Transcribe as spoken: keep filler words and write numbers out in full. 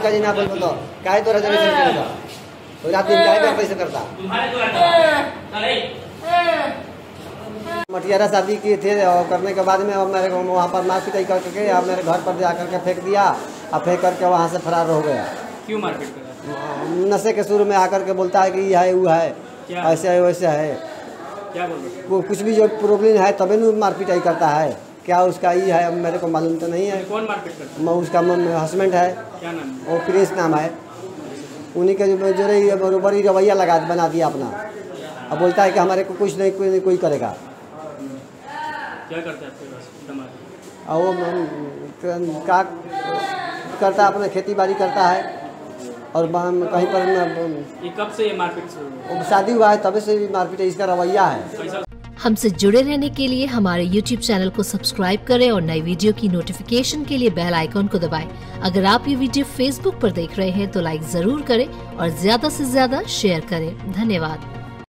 का जी ना बोल तो काहे तो रिजर्वेशन करेगा तो रात दिन काहे पैसे करता। मटियारा शादी किए थे और करने के बाद में मेरे को वहाँ पर मार पिटाई करके अब मेरे घर पर जाकर के फेंक दिया और फेंक करके वहाँ से फरार हो गया। क्यों मारपीट कर? नशे के शुरू में आकर के बोलता है कि ये है वो है ऐसे है वैसे है। क्या बोल रहे? वो कुछ भी जो प्रॉब्लम है तभी न मार पिटाई करता है। क्या उसका ये है मेरे को मालूम तो नहीं है। कौन मारपीट करता है? मैं उसका हस्बैंड है। क्या नाम? वो प्रिंस नाम है। उन्हीं के जो जो बराबर ही रवैया लगा बना दिया अपना। अब बोलता है कि हमारे को कुछ नहीं कोई नहीं कोई करेगा। क्या करता है आपके पास? और वो का करता है अपना खेती बाड़ी करता है और कहीं पर ये कब से ये मारपीट शुरू हुआ? शादी हुआ है तभी से भी मारपीट इसका रवैया है। हमसे जुड़े रहने के लिए हमारे यूट्यूब चैनल को सब्सक्राइब करें और नई वीडियो की नोटिफिकेशन के लिए बेल आइकॉन को दबाएं। अगर आप ये वीडियो फेसबुक पर देख रहे हैं तो लाइक जरूर करें और ज्यादा से ज्यादा शेयर करें। धन्यवाद।